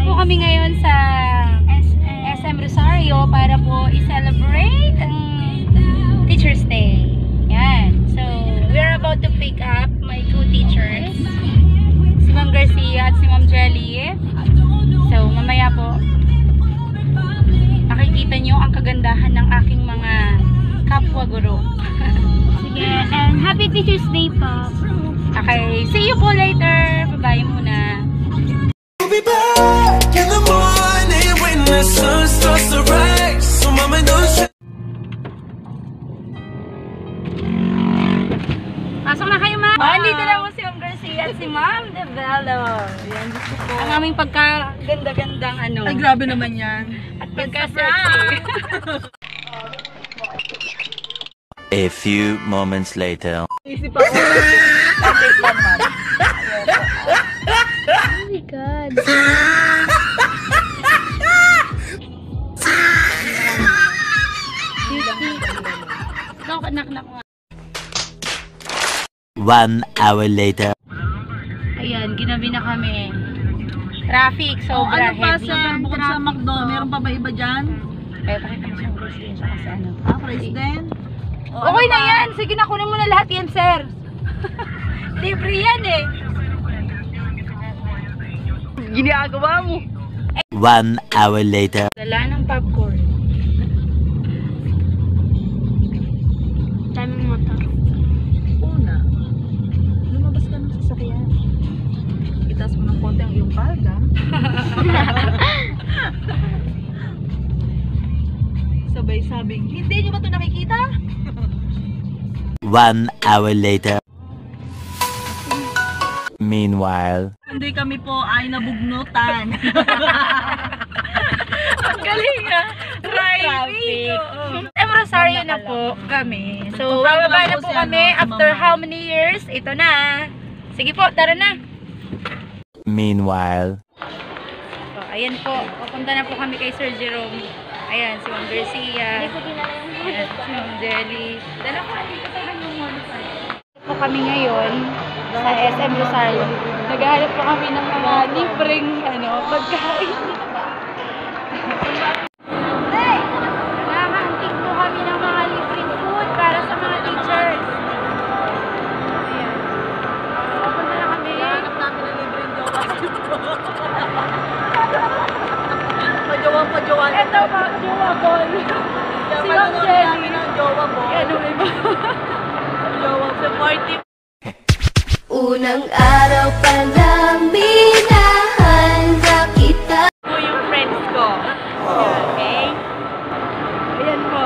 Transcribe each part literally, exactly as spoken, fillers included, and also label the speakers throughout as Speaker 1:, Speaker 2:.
Speaker 1: po kami ngayon sa S M Rosario para po i-celebrate ang Teacher's Day. Yan. So, we're about to pick up my two teachers. Si Ma'am Garcia at si Ma'am Jelly. So, mamaya po, makikita nyo ang kagandahan ng aking mga kapwa guro.
Speaker 2: Sige, and happy Teacher's Day po.
Speaker 1: Okay, see you po later. Bye-bye muna.
Speaker 3: We'll be back in the morning when the sun starts to rise. So mama don't.
Speaker 1: Pasok na kayo, ma'am. Oh, andito na po si Ma'am Garcia at si Ma'am Develo. Yan, gusto ko. Ang aming pagkaganda-gandang ano.
Speaker 4: Ay, grabe naman yan.
Speaker 1: At pagka-sexy.
Speaker 5: A few moments later.
Speaker 4: Isip ako. Update lang, ma'am.
Speaker 2: Oh my God.
Speaker 1: Knock-knock-knock.
Speaker 5: One hour later.
Speaker 1: Ayan, ginabi na kami. Traffic,
Speaker 4: Oh,
Speaker 1: sobra
Speaker 4: ano pa,
Speaker 1: heavy.
Speaker 4: sir? Bukod sa McDo, meron pa ba iba dyan?
Speaker 1: Kaya pakita mo siyang Garcia siya kasi ano.
Speaker 4: Ah, price din? O,
Speaker 1: Okay
Speaker 4: ano
Speaker 1: na
Speaker 4: pa?
Speaker 1: yan. Sige na, kunin mo na lahat yan, sir. Libre yan eh. Ginagawa mo.
Speaker 5: One hour later.
Speaker 1: Dala ng popcorn.
Speaker 2: Daming motor.
Speaker 4: Una, lumabas ka ng sasakyan. Itas mo ng konti ang iyong palda. Sabay sabing, hindi nyo ba ito nakikita?
Speaker 5: One hour later. Meanwhile.
Speaker 4: Hindi kami po ay nabugnutan.
Speaker 1: Ang galing ah. Driving. M. Rosario na po kami. So, bababa na po kami after how many years? Ito na. Sige po, tara na.
Speaker 5: Meanwhile.
Speaker 1: So, ayan po. Papunta na po kami kay Sir Jerome. Ayan, si Ma'am Garcia. Ayan, si Ma'am Jelly. Dala ko, dito sa kanyang modify. Po kami ngayon sa S M Rosario. Naghahanap po kami ng mga libreng ano, pagkain. Hey! Nakahantik po kami ng mga libreng food para sa mga teachers. Ayan. Papunta na kami.
Speaker 4: Hanap namin ng libreng jowa. Pajowa-pajowa.
Speaker 1: Ito po, jowa ball. Si Ma'am Jelly.
Speaker 4: ng jowa mo.
Speaker 1: Ano ba iba?
Speaker 4: Jowa supportive.
Speaker 6: Unang araw pa lang minahanda kita.
Speaker 1: Po yung friends ko. Okay? Ayan po.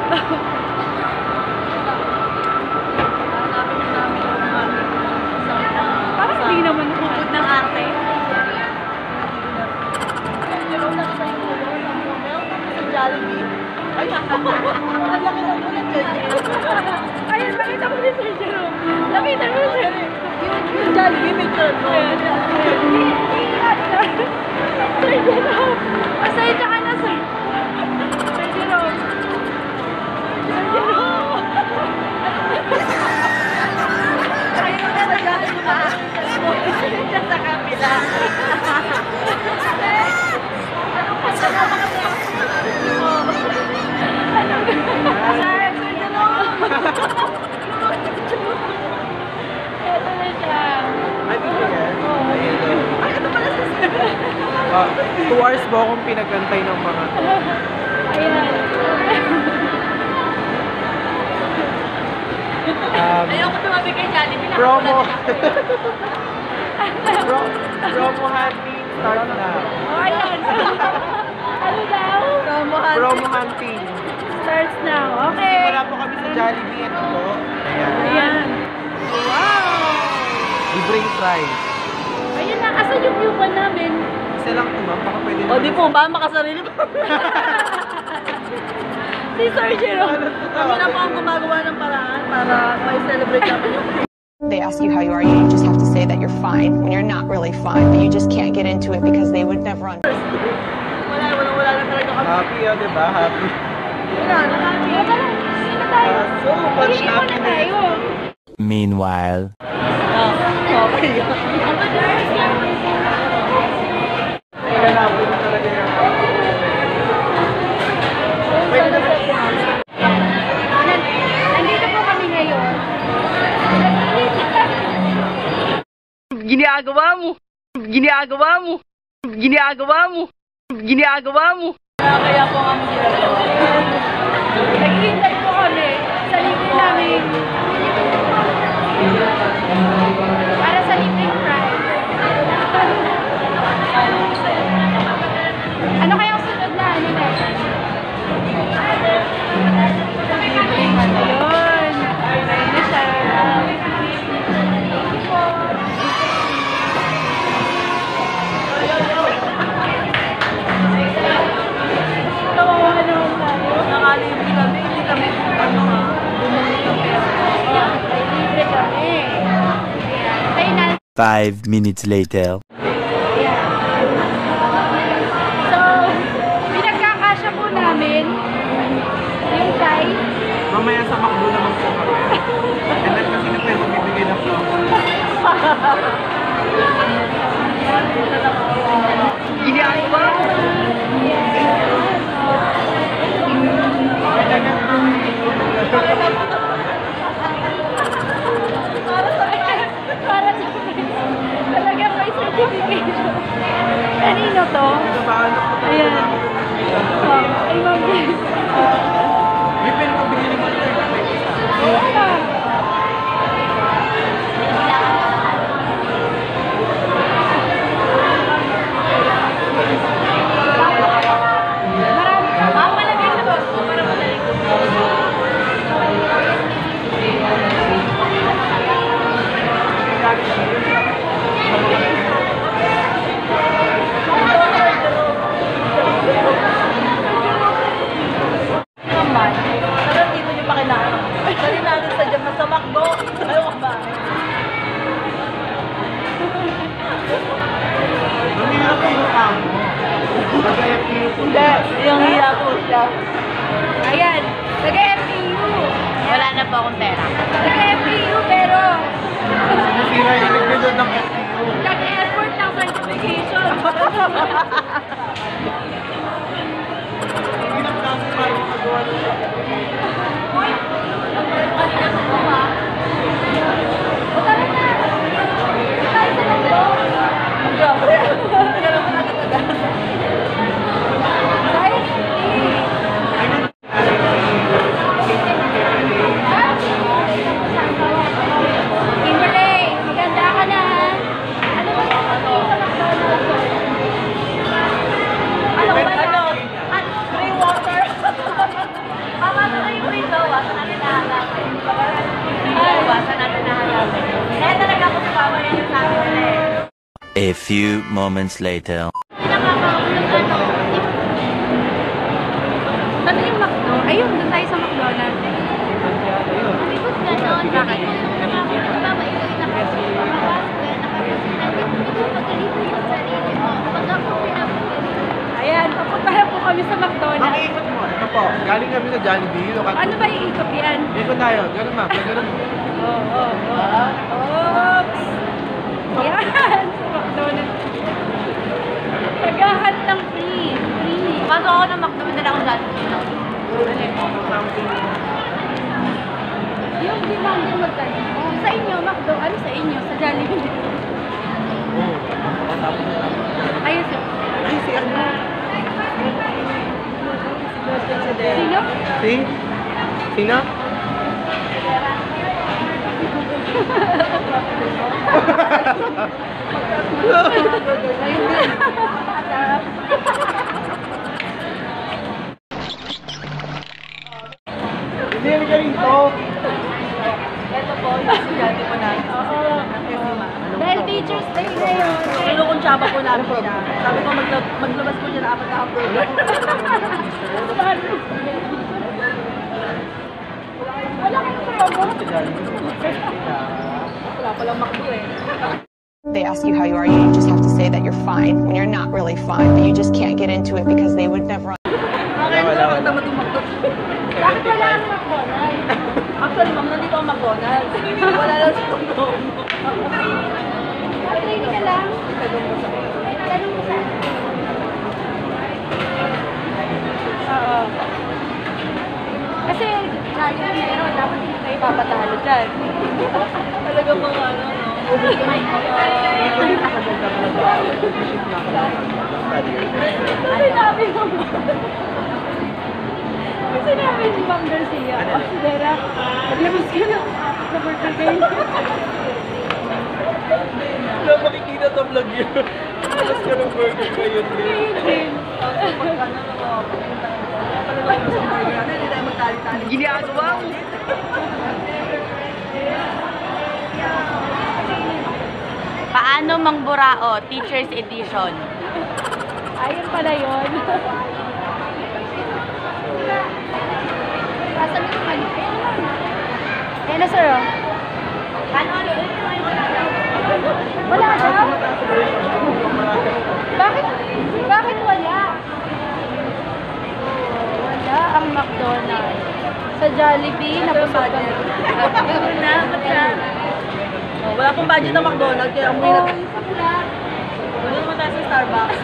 Speaker 4: Hanapin na namin yung aming isang
Speaker 1: Parang hindi naman nakukod ng arte.
Speaker 4: Jollibee. Ay, ang laki ng ulit dyan.
Speaker 1: Ayun, nakita ko si Sir Jerome. Nakita mo siya.
Speaker 4: Yung Jollibee may turn mo.
Speaker 1: Sir Jerome. Pasensya ka na, sir. Sir Jerome. Sir Jerome.
Speaker 4: Ayun na nagaling ka. Diyan sa kabila. Anong pasama ka na? Sir, Sir Jerome.
Speaker 1: Ito na siya.
Speaker 7: Ay, dito yan.
Speaker 4: Ay, ano pala sa sir?
Speaker 7: Ah, two hours po akong pinagantay ng mga...
Speaker 1: Ayan.
Speaker 7: Um,
Speaker 4: Ayoko tumabi kay Jollibee.
Speaker 7: promo. Pro, promo hunting start na.
Speaker 1: Oh, ayan. Ano daw?
Speaker 4: Promo hunting.
Speaker 7: Promo hunting.
Speaker 1: Starts now. Okay.
Speaker 7: Wala po kami sa Jollibee. Ito po. Ayan.
Speaker 1: Ayan.
Speaker 7: Libreng price.
Speaker 1: Ayun na. Asan yung view ba namin?
Speaker 7: Isa lang po ma'am. Baka pwede
Speaker 4: O di po ba makasarili po?
Speaker 1: Si Sir Jerome.
Speaker 4: Kami na po ang gumagawa ng paraan para may celebrate namin yung
Speaker 8: They ask you how you are, you just have to say that you're fine when you're not really fine, but you just can't get into it because they would never understand.
Speaker 4: wala, wala, wala na talaga kami.
Speaker 7: Happy o, diba? Happy.
Speaker 4: Wala na kami.
Speaker 1: Sino tayo?
Speaker 7: Ah, so much
Speaker 1: Hindi mo na
Speaker 7: happiness.
Speaker 1: tayo.
Speaker 5: Meanwhile.
Speaker 4: Oh, okay.
Speaker 7: Kaya na po Ginagawa mo! Ginagawa mo! Ginagawa mo! Ginagawa mo!
Speaker 4: Kaya po kami ginagawa.
Speaker 1: Naghihintay po kami sa libre namin. Para sa libreng fries. Ano kaya ang sunod na ano na? Ayun. Ayun na siya.
Speaker 4: Nawawa naman tayo. Nakalibre kami. Hindi kami ano ha. Bumuli ng pera.
Speaker 1: Ay, libre kami. Ayan. Tayo na.
Speaker 5: Five minutes later.
Speaker 1: Ayan. So, pinagkakasya po namin yung size.
Speaker 7: Mamaya sa McDo naman po kami. And then kasi na pwede magbibigay ng flow. Ginagawa mo!
Speaker 1: Para sa talagang may certification. Kanino to? Ayan. Oh, ay, ma'am.
Speaker 7: May pwede magbigay ng flow.
Speaker 1: Ayan na. Marami ka. Ma'am, malagay sa box mo para madali ko.
Speaker 4: Naman. Pero dito nyo pa kailangan. Dali natin sa dyan sa McDo. Ayaw ka ba?
Speaker 7: Mahirap ang mukha mo. Magayap niyo po.
Speaker 4: Hindi. Yung hiya ko siya.
Speaker 1: Ayan. Nag-F P U.
Speaker 4: Wala na po akong pera.
Speaker 1: Nag-F P U pero
Speaker 7: Nasira yung nagbilod ng F T U.
Speaker 1: nag-effort ng certification.
Speaker 7: Hindi na kasi tayo makagawa ng
Speaker 1: O tara na. Tayo sa lalo.
Speaker 4: Grabe. Hindi naman nakatagal.
Speaker 1: Tayo. Kimberly, maganda ka na. Ano ba yung ano sa McDonald's?
Speaker 4: Ano ba ano? Ano? Free water?
Speaker 1: Mama, ano na yung window? Wasan natin nahanapin. Ay, wasan natin nahanapin. Kaya talaga ako sa mama yun yung sabi nila eh.
Speaker 5: A few moments later.
Speaker 1: Pinakakaulog ano? Ano yung McDo? Ayun, doon tayo sa McDonald's.
Speaker 2: Sabi ko gano'n, bakit mo nung nakakita, mama, ikaw yung nakapasok, nakapasok na, hindi mo pagkalito yung sarili mo. Pag ako pinapagkalito.
Speaker 1: Ayan, papunta na po kami sa McDonald's.
Speaker 7: Makiikot mo. Ito po. Galing kami sa Jollibee. Lokat-
Speaker 1: Ano ba yung ikot yan?
Speaker 7: Ikot tayo. Ganun ma'am. Ganun.
Speaker 1: Oo, oo, oo. Oops! Yan! Sa McDonald's. Tagahan ng free. Free.
Speaker 4: Pasok ako ng McDo, na ako dati.
Speaker 1: Yung demand yung magkano. Sa inyo, McDo. Ano sa inyo? Sa Jollibee. Ayun, sir.
Speaker 7: Ay, si ano?
Speaker 1: Sino?
Speaker 7: Si? Sino? Hindi, hindi ka rito.
Speaker 4: Ito po, yung estudyante po natin.
Speaker 1: Oo. Dahil Teacher's Day ngayon.
Speaker 4: Pinukong tsaba po namin siya. Sabi ko magla- maglabas po siya na apat na upload.
Speaker 1: Wala kang promo.
Speaker 4: Wala palang McDo eh.
Speaker 8: They ask you how you are, you just have to say that you're fine when you're not really fine, but you just can't get into it because they would never.
Speaker 4: Okay, wala, wala. Tama itong McDo.
Speaker 1: Bakit wala ang McDonald's?
Speaker 4: Actually, ma'am, nandito ang McDonald's. Wala lang sa Tondo.
Speaker 1: Training ka lang? Tanong mo sa Oo. Kasi, lagi na meron. Dapat hindi kayo papatalo dyan.
Speaker 4: Talaga mga ano, no?
Speaker 1: Sinabi mo ba? Sinabi ni Ma'am Garcia. O, si Dera, naglabas ka na sa birthday girl.
Speaker 9: Wala makikita sa vlog yun. Tapos ka ng burger ko yun.
Speaker 7: Ginagawa mo.
Speaker 4: Paano mangburao? Teacher's Edition.
Speaker 1: Ayun pala yun. Asan yung ano? Ayan na, sir. Ano? Wala daw? Bakit? Bakit wala? Wala ang McDonald's. Sa Jollibee, napusok ka. Pero na, basta.
Speaker 4: Wala akong budget na McDonald's, kaya umuwi na. Wala naman tayo sa Starbucks.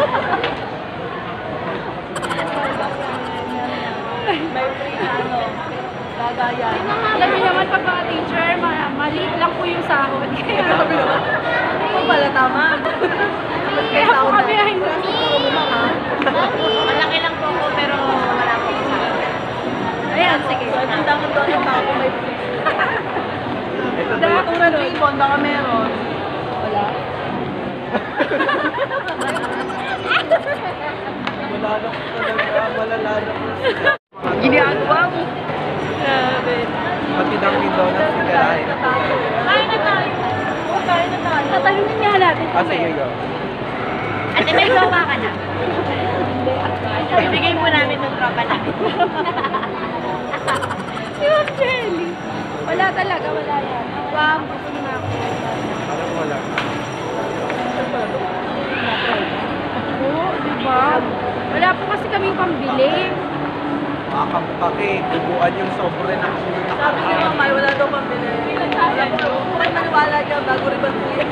Speaker 4: May free na ano, gagaya.
Speaker 1: Alam niyo naman pag mga teacher, ma maliit lang po yung sahod. Kaya
Speaker 4: Ito pala tama.
Speaker 1: kaya po kami ay
Speaker 4: Malaki lang po ako, pero wala po yung sa akin.
Speaker 1: Ayan, sige.
Speaker 4: So, ang dapat doon ang tao may free. Dapat na ribbon, baka meron.
Speaker 1: Wala.
Speaker 9: Malala ko talaga. Malalala ko.
Speaker 7: Ginagawa mo.
Speaker 1: Grabe.
Speaker 9: Pati Dunkin Donuts nagkarahin.
Speaker 4: Kain na tayo. Oo, kain na tayo.
Speaker 1: Tatanungin nga natin
Speaker 9: Ah,
Speaker 1: kung
Speaker 9: sige, go.
Speaker 4: Ate, may gawa ka na. Bibigay po namin ng tropa namin.
Speaker 1: si Ma'am Jelly. Wala talaga, wala yan. Wow, gusto na ako.
Speaker 9: Alam mo wala.
Speaker 1: Oo, diba? Wala po kasi kaming pambili.
Speaker 9: Makampake. Tubuan yung sobre na.
Speaker 4: Sabi ni Mamay, wala daw pambili. Wala po, kung may maniwala dyan, bago rin ba po yan?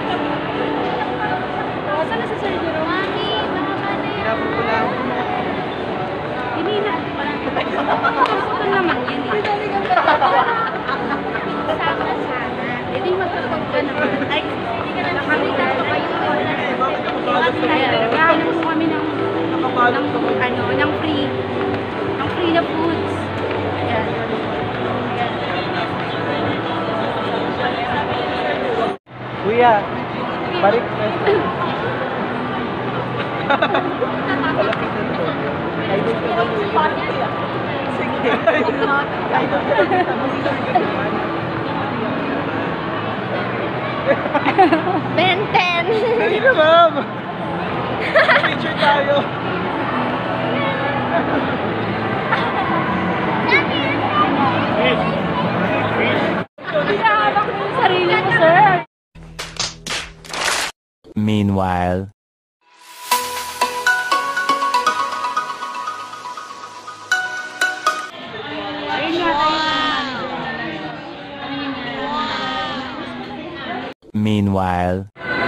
Speaker 1: O, saan na si Sir Jerome?
Speaker 2: Mami, baka paano yan?
Speaker 9: Hinapon ko lang.
Speaker 1: Hinina. Putol naman yan eh.
Speaker 2: Sama sana.
Speaker 1: Eh di magkakag ka naman.
Speaker 2: Ay, hindi ka na nakakita pa kayo.
Speaker 1: Kaya naghahanap po kami ng,
Speaker 9: Nakapalo
Speaker 1: ng, ano, ng free. Ng free na foods. Ayan.
Speaker 9: Kuya, parik na. Idol ka ba kuya? Sige.
Speaker 2: Ben ten.
Speaker 9: Dali na, ma'am. Picture tayo.
Speaker 1: Hinahabak mo yung sarili mo, sir.
Speaker 5: Meanwhile.
Speaker 1: Ayun nga tayo.
Speaker 5: Meanwhile.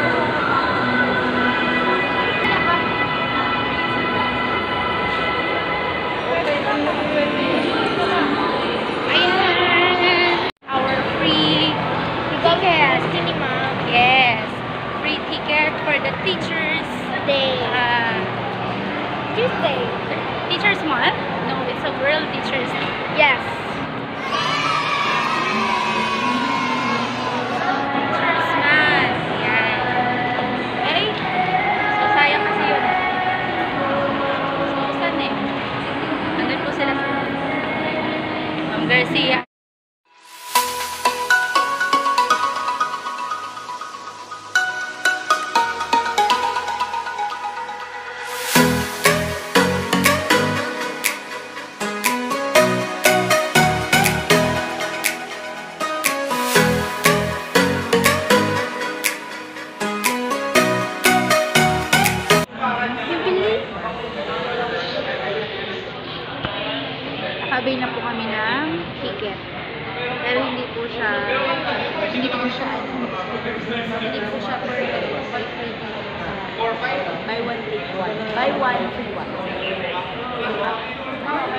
Speaker 1: Ayan. Our free ticket.
Speaker 2: Cinema.
Speaker 1: Yes. Free ticket for the teachers.
Speaker 2: Day.
Speaker 1: Uh,
Speaker 2: Tuesday.
Speaker 1: Teachers Month? No, it's a World Teachers Day.
Speaker 2: Yes.
Speaker 1: Teachers Month. Yan. Okay? So, sayang kasi yun. So, saan eh? Nandun po sila sa Ma'am Garcia. Nakabay na po kami ng ticket. Pero hindi po siya, hindi po siya, ano, hindi po siya for for free ticket.
Speaker 4: Buy one, take one. Buy one, free one.
Speaker 1: Ano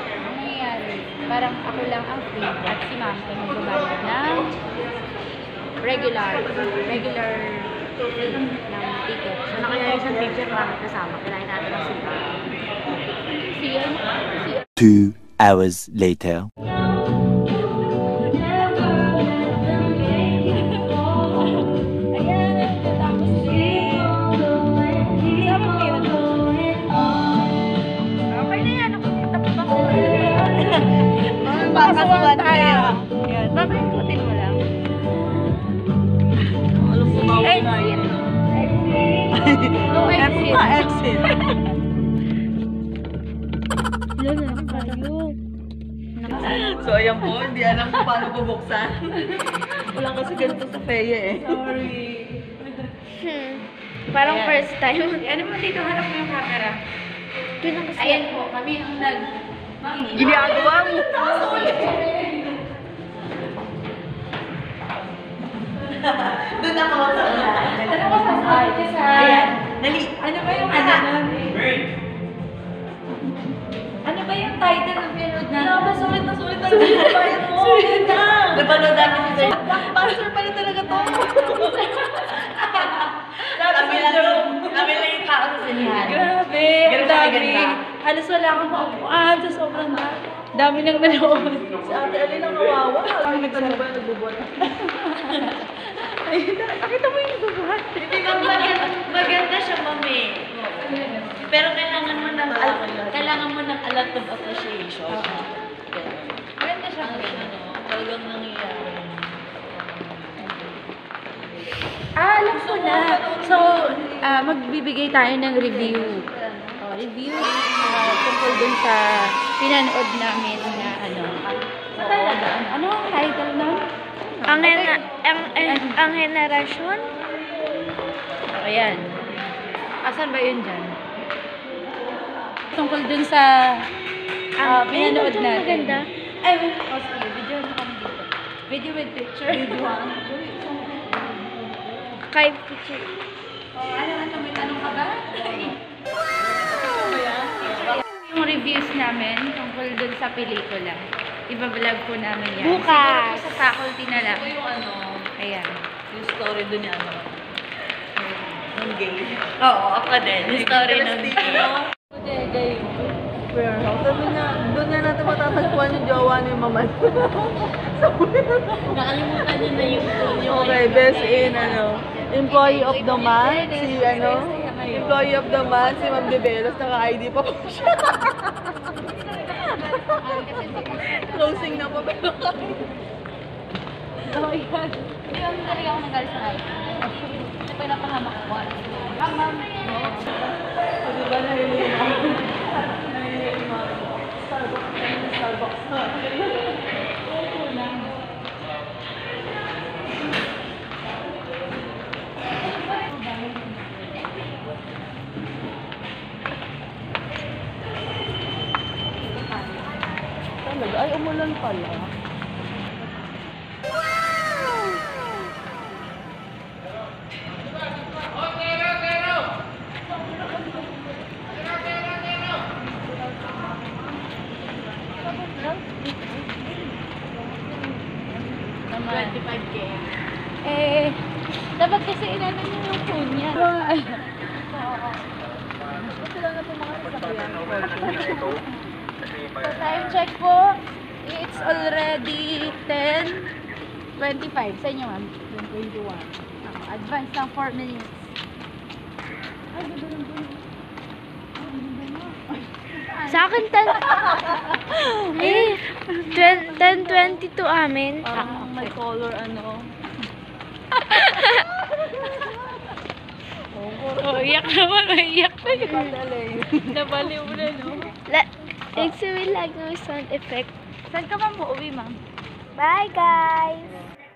Speaker 1: nangyayari? Parang ako lang ang free at si ma'am ay magbabayad ng regular. Regular fee ng ticket. So, nakaya isang teacher para kasama. Kailangan natin ng sila. Siya? Siya?
Speaker 5: Two hours later.
Speaker 1: Pakasuhan tayo. Yan. Babay-ikutin mo lang.
Speaker 4: Alam ko ba
Speaker 1: Exit. No exit.
Speaker 4: exit.
Speaker 2: Wala na lang tayo.
Speaker 4: So, ayan po, hindi alam kung paano bubuksan. Wala kasi ganito sa Feya eh.
Speaker 2: Hmm. Parang
Speaker 1: Ayan.
Speaker 2: first time.
Speaker 1: Ano mo dito? Harap mo yung camera.
Speaker 2: Doon ang kasi.
Speaker 1: Ayan po. Kami ang nag...
Speaker 4: Ginagawa mo. Doon ako magsasabi.
Speaker 1: Ano ko sasabi sa...
Speaker 4: Ayan. Dali.
Speaker 1: Ano ba yung ano nun? Ano ba yung title ng pinanood natin?
Speaker 4: Grabe, sulit na sulit na yung bayan mo. Sulit na. Napanood namin si Sir. Blockbuster pala talaga to. Kami lang, kami lang yung tao sa sinihan.
Speaker 1: Grabe, ang
Speaker 4: Ganun kami
Speaker 1: dami.
Speaker 4: ganda.
Speaker 1: Halos wala akong maupuan sa sobrang dami. Dami nang nanood.
Speaker 4: Si Ate Alin ang kawawa. Ang nagtanong ba yung nagbubuhat?
Speaker 1: Ayun na, nakita mo yung nagbubuhat.
Speaker 2: Hindi ba maganda, maganda siya, mami. Pero kailangan mo ng kailangan mo ng a lot of appreciation.
Speaker 1: Maganda siya.
Speaker 2: Ano, talagang nangyayari.
Speaker 1: Ah, alam ko na. So, ah, magbibigay tayo ng review. Oh, review ah, tungkol dun sa pinanood namin na ano. Sa talaga, ano ang title nun?
Speaker 2: Ang hena, ang, ang, ang henerasyon?
Speaker 1: Ayan. Asan ba yun dyan? Tungkol dun sa ah, pinanood
Speaker 2: henerasyon
Speaker 1: natin.
Speaker 2: maganda.
Speaker 1: Ay, oh, sige, video na kami dito. Video with picture. Video
Speaker 2: Kay picture.
Speaker 1: Oh, ano, ano, may tanong ka ba? Yung reviews namin tungkol dun sa pelikula. Iba-vlog po namin yan.
Speaker 2: Bukas.
Speaker 1: Siguro po sa faculty na lang.
Speaker 4: Yung ano,
Speaker 1: Ayan.
Speaker 4: yung story doon yung ano. Yung gay.
Speaker 1: Oo, ako din. Yung story nun.
Speaker 4: Warehouse. Sabi niya, doon niya natin matatagpuan yung jowa ni Mama.
Speaker 2: Nakalimutan niyo na yung
Speaker 4: Okay, best in ano, employee of the month, si ano, employee of the month, si Ma'am De Velos, naka-I D pa po siya. Closing na po pero kami.
Speaker 1: Oh, yan. Hindi ako talaga ako nanggaling sa akin. Ito pa yung napahamak ko. Ah, ma'am.
Speaker 4: O diba nahihili mo? Nahihili mo. Starbucks. Starbucks. Talaga? Ay, umulan pala.
Speaker 2: twenty-five K. Eh, dapat kasi inano niyo yung phone niya.
Speaker 1: So, time check po. It's already ten twenty-five. Sa inyo, ma'am? ten twenty-one. Uh, advance ng four minutes. Ay, ganda ng doon.
Speaker 2: Sa akin, ten... eh, ten twenty-two amin.
Speaker 4: Parang may color ano.
Speaker 2: Oh, iyak naman, may iyak na yun.
Speaker 4: Padalay.
Speaker 2: Nabaliw na, no? La, Ibig sabihin lang ng sound effect.
Speaker 1: Saan ka ma'am uuwi, ma'am?
Speaker 2: Bye, guys!